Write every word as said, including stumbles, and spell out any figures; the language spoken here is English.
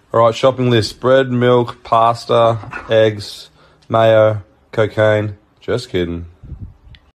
All right, shopping list. Bread, milk, pasta, eggs, mayo, cocaine. Just kidding.